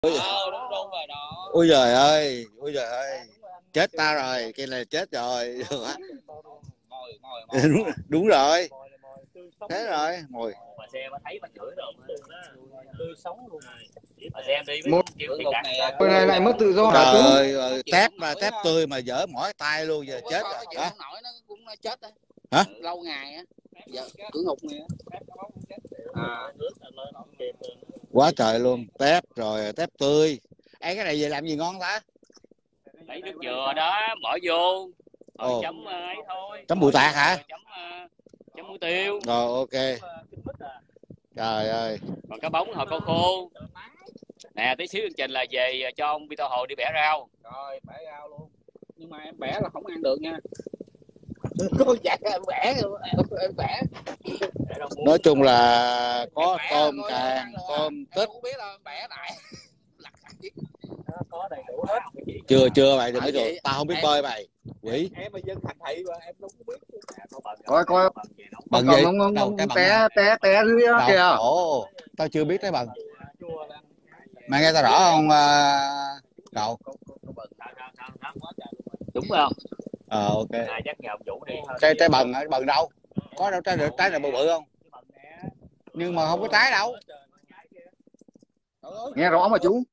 Ôi, đúng rồi đó. Ôi giời ơi, ôi giời ơi, chết ta rồi, cái này chết rồi. đúng, đúng rồi, thế rồi, ngồi. Mà xem thấy mà chửi rồi, tươi sống luôn. Mà xem đi một kêu tiền đặt này lại mất tự do hả chú? Trời ơi, tép mà tép tươi mà dở mỏi tay luôn, giờ chết rồi. Hả? Không nổi nó cũng chết á. Hả? Lâu ngày á, giờ cửa ngục này á. Quá trời luôn, tép rồi tép tươi. Ê, cái này về làm gì ngon ta? lấy nước dừa đó bỏ vô rồi Ồ. chấm ấy thôi, Chấm bụi tạt hả? chấm muối tiêu Rồi ok. Trời ơi. còn cá bóng hồi câu khô nè. Tí xíu chương trình là về cho ông Peter Hồ đi bẻ rau. Rồi bẻ rau luôn, nhưng mà em bẻ là không ăn được nha. Cô dạy em bẻ, em bẻ. Nói chung là có tôm càng, tôm tích. Không biết là bẻ lại. Có đầy đủ hết. Chưa mày đừng biết rồi, tao không biết bơi mày. Quỷ. Em mà dân thành thị mà em đâu có biết. Coi Bằng còn gì? ông té dưới đó kìa. Ồ, tao chưa biết cái bằng. Mày nghe tao rõ không cậu? Đúng không? Ok. Chắc nhờ ông chủ đi. Trái bần đâu? Có đâu trái này bự bự không? Nhưng mà không có trái đâu. Nghe rõ mà chú.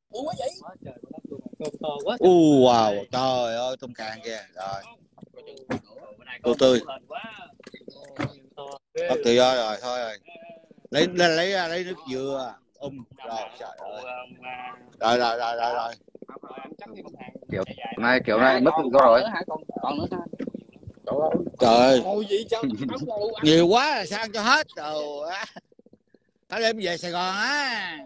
Wow, trời ơi tôm càng kìa. Rồi. Tô tươi. Mất tự do rồi thôi rồi. Lấy nước dừa. Rồi trời ơi. Rồi. Kiểu này mất tự do rồi. Còn nữa ha. Trời ơi. Ngồi gì cho Nhiều quá là sao ăn cho hết rồi. Tao đem về Sài Gòn á.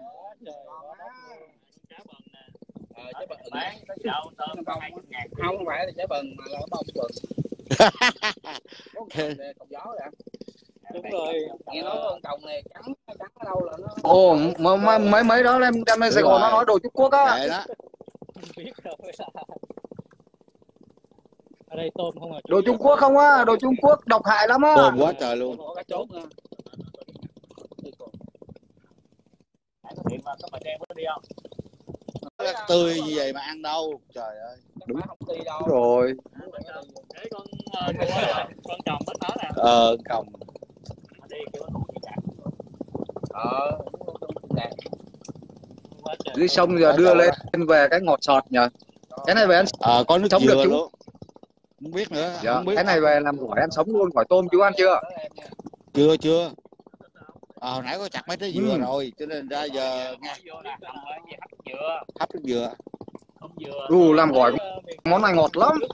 Không phải là trái bần mà là bông bần. Cọng gió vậy. Đúng rồi. Nghe nói con còng này trắng ở đâu là nó. Ồ, mấy đó đem lên Sài Gòn nó nói đồ Trung Quốc á. Vậy đó. Ở đây tôm không à? Đồ Trung Quốc không á, đồ Trung Quốc độc hại lắm á. Tôm quá trời luôn. Cá chốt nha. Tươi như vậy mà ăn đâu, trời ơi. Đúng rồi. Con tròn bớt nó nè. Còng. Dưới sông giờ đưa lên về cái ngọt sọt nhờ. Cái này về ăn Có nước sống dừa được chú. luôn. Không biết nữa. Dạ, Không biết. cái này về làm gỏi ăn sống luôn, gỏi tôm chú ăn chưa? Chưa. Hồi nãy có chặt mấy trái dừa rồi, cho nên ra giờ nghe. Hấp nước dừa. Làm gỏi món này ngọt lắm.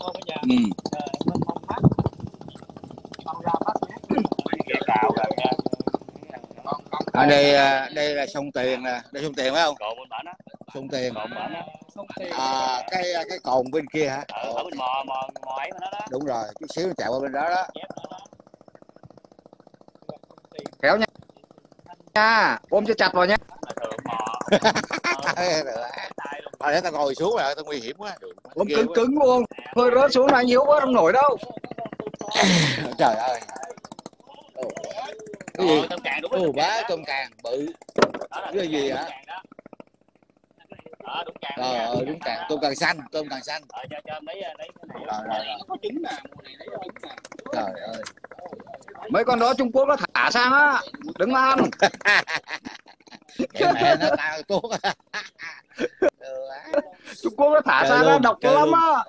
Đây là sông Tiền nè, đây sông Tiền phải không? Sông Tiền. Cái cồn bên kia hả? Ở bên mò ấy mà đó. Đúng rồi, chút xíu nó chạy qua bên đó đó. Kéo nha, ôm cho chặt vào nha. Để tao ngồi xuống là tao nguy hiểm quá. Ôm cứng luôn, hơi rớt xuống là nhiều quá không nổi đâu. Trời ơi. Cái gì? Tôm càng đúng rồi. Bá tôm càng bự. Cái gì hả? Đúng càng. Đúng càng, tôm càng xanh. Cho lấy cái này. Nó có trứng nè, mùa này lấy trứng nè. Trời ơi. Mấy con đó Trung Quốc nó thả sang á, đừng ăn. Cái mẹ nó tao tốt. Trung Quốc nó thả sang á, độc lắm á.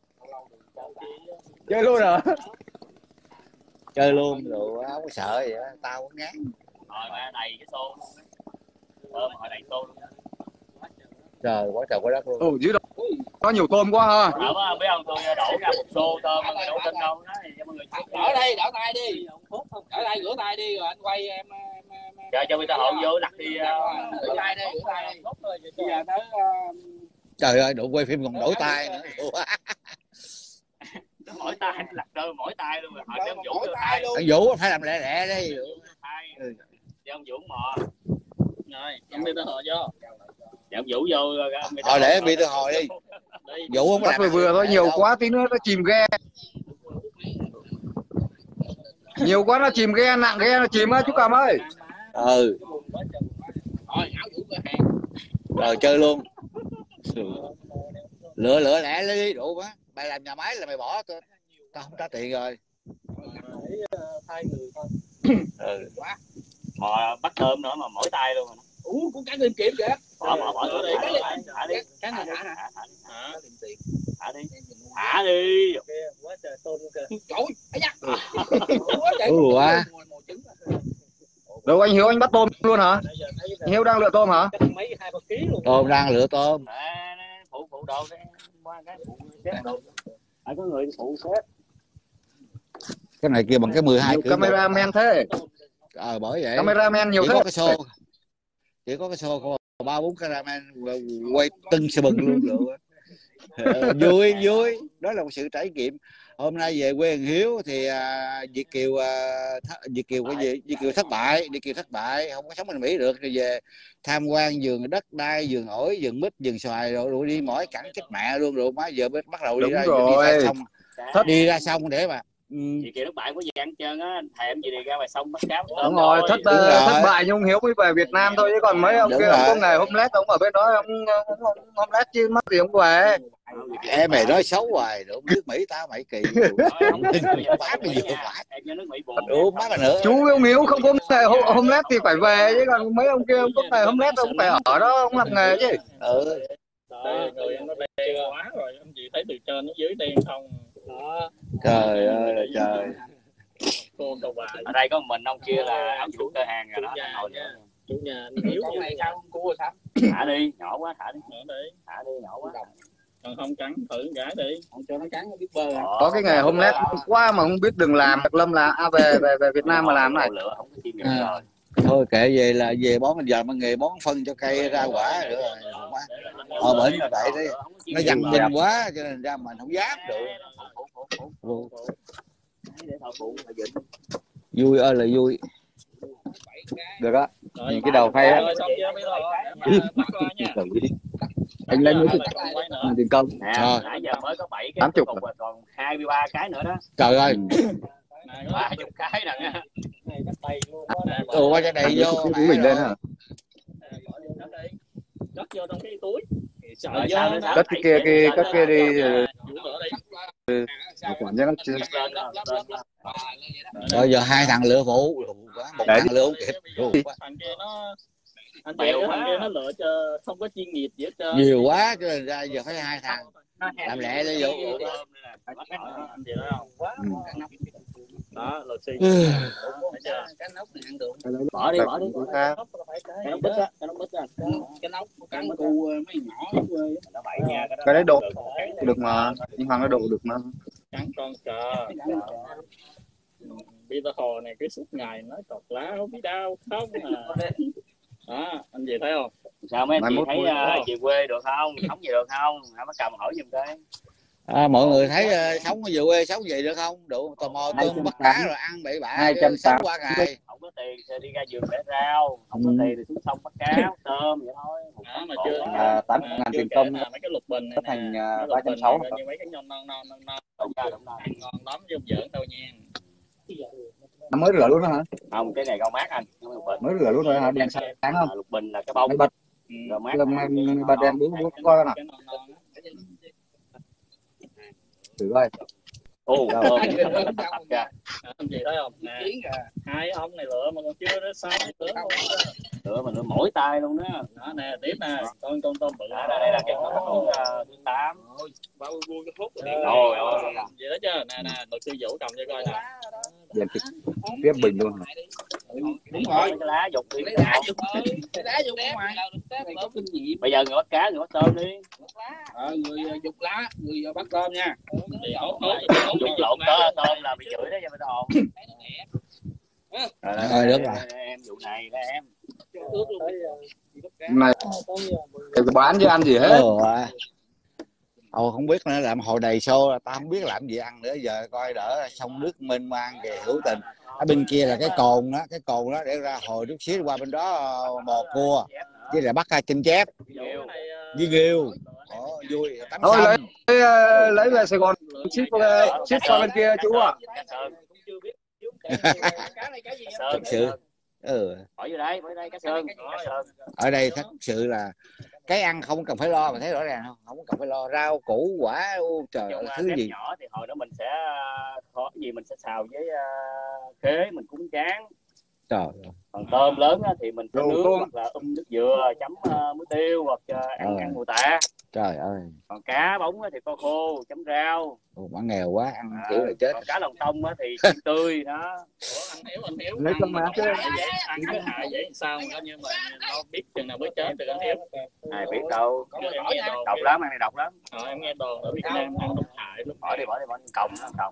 Chơi luôn hả? Chơi luôn rồi, không có sợ gì đó, tao cũng ngán. Rồi mà đầy cái xô. Tôm hồi đầy xô luôn. Trời quá trời quá đất luôn. Dưới đó có nhiều tôm quá ha. Biết không, tôi đổ ra một xô tôm mà đâu tin đâu. Đỡ đây, đỡ tay đi. Đỡ tay, rửa tay đi rồi anh quay em. Cho người ta hộ vô đặt đi. Rửa tay đi, rửa tay đi. Bây giờ tới trời ơi, độ quay phim còn đổi tay nữa. Mỗi tay lặt rơi mỗi tay luôn rồi. Hỏi ông Vũ đưa tay luôn. Anh Vũ phải làm lẹ lẹ đi. Cho ông Vũ mò. Rồi, em đi tới hồi vô. Dạ ông Vũ vô. Thôi để bị tôi hồi đi. Vũ không có Bắt vừa thôi, nhiều quá tí nữa nó chìm ghe. Nhiều quá nó chìm ghe, nặng ghe nó chìm á chú Cầm ơi. Rồi, áo Vũ cửa hàng. rồi chơi luôn. Lựa lẻ đi đủ quá. Mày làm nhà máy là mày bỏ tao không trả tiền rồi. Thay người thôi. Mà bắt tôm nữa mà mỏi tay luôn. Con cá liêm kiểm kìa. Bỏ đi. Thả đi. Cá này thả đi. Quá trời tôm luôn kìa. Trời Quá. Đâu anh Hiếu anh bắt tôm luôn hả? Anh Hiếu đang lựa tôm hả? Mấy 2-3 kg luôn. Tôm đang lựa tôm. Phụ đồ cái phụ xếp đồ. Phải có người phụ xếp. Cái này kia bằng cái 12 kg. Cameraman thế. Bởi vậy. Cameraman nhiều chỉ thế. Có cái xô. Chỉ có cái xô có 3-4 cameraman quay tưng sờ bừng luôn được. Vui. Đó là một sự trải nghiệm. Hôm nay về quê thằng Hiếu thì Việt Kiều cái gì? Việt Kiều thất bại, không có sống bên Mỹ được, rồi về tham quan vườn đất đai, vườn ổi, vườn mít, vườn xoài rồi đi mỏi cẳng chết mẹ luôn rồi má giờ bắt đầu đi ra sông. Đi ra sông để mà Chị Kiều thất bại có gì ăn trơn á, thèm gì đi ra ngoài sông bắt cá. Đúng rồi, thất bại nhưng Hiếu mới về Việt Nam thôi, chứ còn mấy ông kia ông có nghề homeless, ông ở bên đó ông homeless chứ mắc gì ông về. Em mày nói xấu hoài, được nước Mỹ tao mày kỳ. Không tin bác bây giờ phải. Đúng má mà nữa. Chú ông Hiếu không có nghề homeless thì phải về, chứ còn mấy ông kia ông có nghề homeless ông phải ở đó ông làm nghề chứ. Rồi nó đen quá rồi, anh chị thấy từ trên nó dưới đen không. Đó. Trời ơi là trời. Ở đây có mình ông kia là áo chủ cơ hàng rồi đó. Chủ nhà Hiếu con này sao không cua sao? Thả đi, nhỏ quá, thả đi, nhỏ quá. Còn không cắn thử gãi đi, không cho nó cắn nó biết bơi. Có cái nghề homeless quá mà không biết đừng làm. Lâm là về Việt Nam mà làm này. Thôi kệ về là về bón, giờ mà nghề bón phân cho cây ra quả nữa rồi. Bệnh là vậy đấy, nó dằn dinh quá cho nên ra mình không dám được. Vui ơi là vui. Được á. Nhìn cái đầu hay á. Anh lên nữa tiền công. Nãy giờ mới có 7 cái, 80 còn 23 cái nữa đó. Trời ơi. 30 cái nè. Qua cho đầy vô mình lên hả? Cất vô trong cái túi. Cất cái kia đi. Quản cho nó. Rồi giờ 2 thằng lựa phụ, một thằng lựa không kịp. Thằng kia nó anh chị thằng kia nó lựa cho không có chuyên nghiệp gì hết trơn. Nhiều quá cho nên ra giờ phải 2 thằng làm lẹ đi vô. Anh chị nói không? Đó, lột xì. Cái nóc này ăn được. Bỏ đi. Cái nóc bít á, Cái nóc cắn cu mấy nhỏ nó bậy nha. Cái đấy độ được mà, nhưng Hoàng nó độ được mà. Cắn con cờ. Peter Hồ này cái suốt ngày nói cọc lá không biết đau không à. Đó, anh gì thấy không? Sao mấy anh chị thấy về quê được không? Sống gì được không? Hãy bắt cầm hỏi giùm cái. Mọi người thấy sống ở quê sống vậy được không? Đủ tò mò tôm bắt cá rồi ăn bậy bạ 280 qua ngày. Không có tiền thì đi ra vườn bẻ rau, không có tiền thì xuống sông bắt cá, tôm vậy thôi. Đó mà chưa 80.000 tiền công mấy cái lục bình này thành nè, 360. như mấy cái non Đúng rồi. ngon lắm chứ không giỡn đâu nha. Nó mới rửa luôn đó hả? Không, cái này rau mát anh. Mới rửa luôn rồi hả? Đèn sáng không? Lục bình là cái bông. Bật. Rau mát. Bật đèn bút coi nào. Thử coi. Anh chị thấy không? Nè, hai ông này lựa mà còn chưa nó sao nữa. Lựa mà lựa mỗi tay luôn đó. Đó nè, tiếp nè, con tôm bự. Đây là cái thứ 8. Bao vui cái phút. Rồi. Vậy đó chứ. Nè, luật sư Vũ cầm cho coi nè. Đèn kịch tiếp bình luôn. Đúng rồi. Cái lá dục đi. Cái lá dục ngoài. Có kinh nghiệm. Bây giờ người bắt cá, người bắt tôm đi. Người dục lá, người bắt tôm nha. Dục lộn tôm là bị chửi đó cho mình hồn. Rồi được rồi. Em vụ này đó em. Này bán chứ ăn gì hết. Không biết nữa, làm hồi đầy xô tao không biết làm gì ăn nữa, giờ coi đỡ sông nước mênh mang kìa hữu tình. Ở bên kia là cái cồn đó để ra hồi chút xíu qua bên đó mò cua chứ là bắt chim chép với nghêu. Vui tắm thôi sông. lấy về Sài Gòn ship qua bên kia chú ạ. Thật sự bỏ vô đây cá sơn. ở đây thật sự là cái ăn không cần phải lo, mà thấy rõ ràng không cần phải lo rau củ quả trời ơi, thứ gì nhỏ thì hồi đó mình sẽ có gì mình sẽ xào với khế mình cuốn tráng. Trời. Còn tôm lớn thì mình sẽ nướng hoặc là nước dừa chấm muối tiêu hoặc ăn mù tạt. Trời ơi. Còn cá bóng thì kho khô chấm rau. Mà nghèo quá ăn kiểu là chết. Còn cá lòng tông thì chiên tươi đó. Anh Hiếu lấy con má chứ ăn cái hại vậy sao mà nhưng mà nó biết chừng nào mới chết được anh Hiếu. Ai biết đâu. Độc lắm, ăn này độc lắm. Em nghe đồn ở Việt Nam ăn độc hại luôn. Bỏ đi còng còng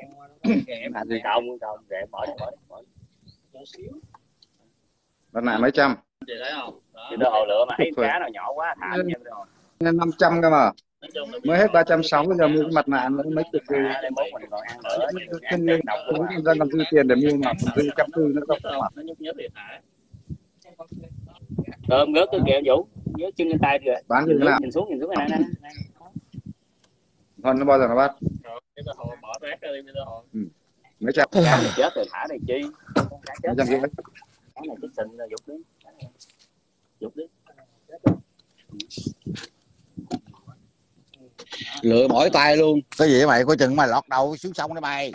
ghẹ bỏ đi. Lần này mấy trăm chị thấy không? Chị tôi hồi lựa mà thấy cá nào nhỏ quá thả cho em rồi. 500 cơ mà mới hết 360 giờ mua cái mặt nạ nó mấy chục người dân làm dư tiền để mua mà dư 140 nữa không mặt. Cơm gớt cái kẹo Vũ nhớ chân lên tay rồi bán như thế nào nhìn xuống cái này còn nó bao giờ nó bắt bỏ rác ra đi bây giờ mấy trăm chết rồi thả này chi mấy trăm rưỡi cái này cái sình là dục đi lựa mỏi tay luôn cái gì mày coi chừng mà lọt đầu xuống sông đó mày.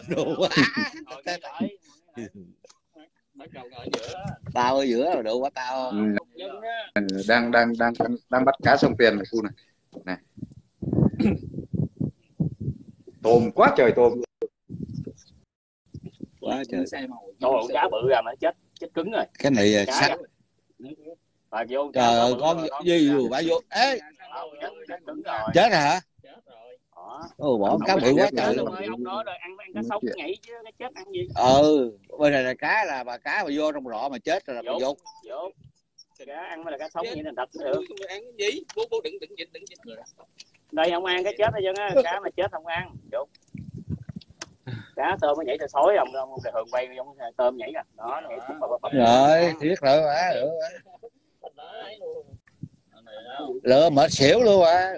Tao ở giữa rồi đủ quá tao. Đang bắt cá sông Tiền này khu này tôm quá trời tôm quá trời. Đồ cá bự ra mà chết cứng rồi. Cái này sắt. Bà vô trời ơi con gì dù bà vô ế chết rồi hả? Bỏ cá bự quá trời luôn. Ông nói rồi ăn cá sống nhảy chứ nó chết ăn gì. Bên này là cá là bà vô trong rọ mà chết rồi là bà vụt. Cá ăn mới là cá sống vậy là thật được. Ăn cái gì? Bố đừng dịch. Đây không ăn cái chết hết trơn á, cá mà chết không ăn. Vụt. Cá tôm nó nhảy từ sói ông thường quay giống tôm nhảy kìa. Đó nó nhảy xuống mà rồi, thiết rồi hả? Lựa mệt xỉu luôn à.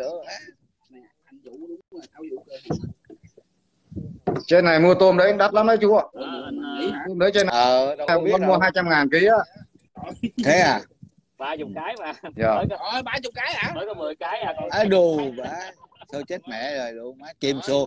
Trên này mua tôm đấy đắt lắm đấy chú ạ. Đấy trên này con mua 200.000 ký á. Thế à? 30 cái mà. Rồi 30 cái hả? Mới có 10 cái à. Á đù bả. Thôi chết mẹ rồi luôn má, chim xuông.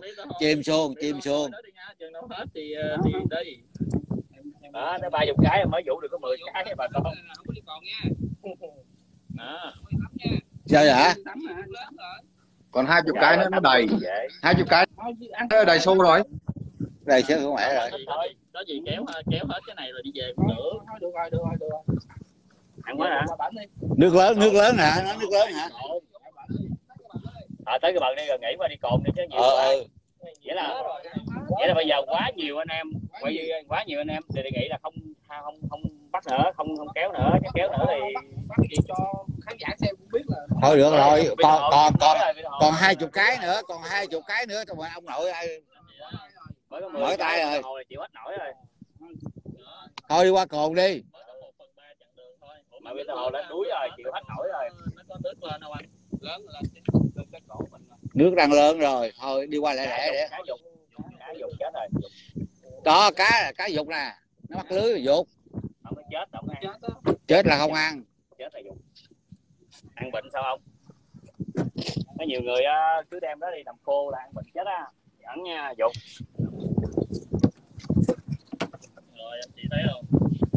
Hết thì đây. Đó, tới 30 cái mới vụ được có 10 cái bà con. Không có đi còn nha. Đó. Sao vậy? Còn 20 cái nữa nó đầy. 20 cái nó đầy xô rồi. Đầy chứ không mẹ rồi. Có gì kéo hết cái này rồi đi về cũng được. Được rồi. Ăn quá hả? Nước lớn hả? Nó nước lớn hả? Tới cái bờ đi rồi nghỉ qua đi cồn đi chứ nhiều quá. Vậy là bây giờ quá nhiều anh em thì đề nghị là không bắt nữa, không kéo nữa, chứ kéo nữa thì bắt gì cho khán giả xem cũng biết là thôi được rồi, còn 20 cái nữa, thôi mà ông nội ai mỏi tay rồi, chịu hết nổi rồi. Thôi đi qua cồn đi. Mà bây giờ hồ lên đuối rồi, chịu hết nổi rồi. Nó có nước lên đâu anh? lớn cái cổ mình. Nước đang lớn rồi, thôi đi qua lẹ để. Cá dục chết rồi. Đó cá dục nè, nó bắt lưới rồi dục. Không có chết, không ăn. Chết là không ăn. Chết là dục. Ăn bệnh sao không? Có nhiều người cứ đem đó đi làm khô là ăn bệnh chết á. Dẫn nha, dục. Rồi anh chị thấy không?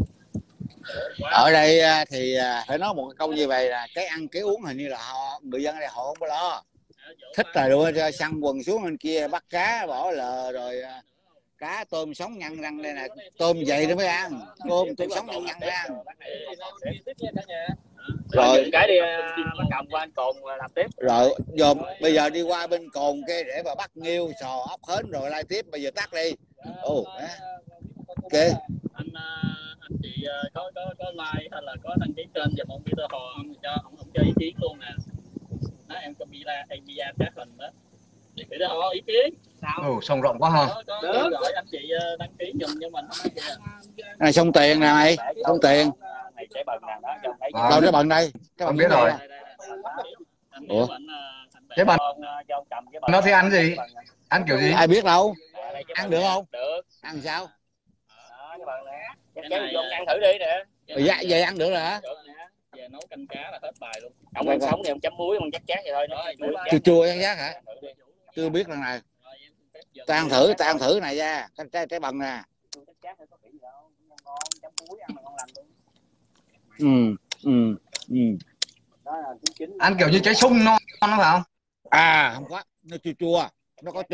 Ở đây thì phải nói một câu như vậy là cái ăn cái uống hình như là người dân ở đây họ không có lo. Thích là đưa xăng quần xuống bên kia bắt cá bỏ lờ rồi cá tôm sống nhăn răng đây nè, tôm vậy đó mới ăn, tôm sống nhăn mới ăn. Rồi cái đi bắt cầm qua anh Cồn làm tiếp. Rồi dồn bây giờ đi qua bên Cồn kia để mà bắt nghêu sò ốc hến rồi lai tiếp, bây giờ tắt đi. Ok. Anh chị có like hay là có đăng ký kênh giùm ông Peter Hồ không cho ý kiến luôn nè. Đó, em có bia các hình đó. Thì Peter Hồ ý kiến. Sao? Sông rộng quá ha. Có gọi anh chị đăng ký giùm cho mình. Này sông Tiền nè mày, sông Tiền. Này trái bần nè đó, trong thấy. Đâu cái bần đây? Không biết rồi. Ủa? Cái bần nó thì ăn gì? Ăn kiểu gì? Ai biết đâu. Ăn được không? Được. Ăn sao? Đó cái bần nè. Cái vô ăn thử đi nè. Vậy ăn được rồi hả? Được nè. nấu canh cá là hết bài luôn. Ông ăn sống thì ông chấm muối, ông chắc chát vậy thôi. Chua chua chắc chát hả? Chưa biết lần này. Ta ăn thử này ra, trái bần nè. Ăn kiểu như trái sung ngon đó phải không? À không có, nó chua chua, nó có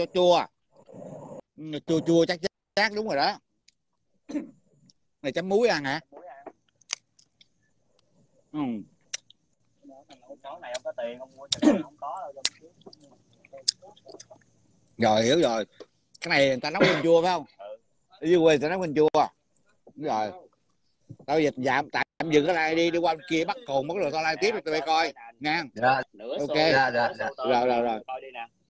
chua chắc chát đúng rồi đó. Này chấm muối ăn hả? Món này không có tiền không mua cho không có đâu. Rồi hiểu rồi. Cái này người ta nấu canh chua phải không? Ở dưới quê người ta nấu canh chua. Đúng rồi. Tao dịch tạm dừng cái này đi qua bên kia bắt cồn mất rồi tao live tiếp rồi tụi bay coi nha. Dạ. Ok. Dạ. Rồi. Coi đi nè.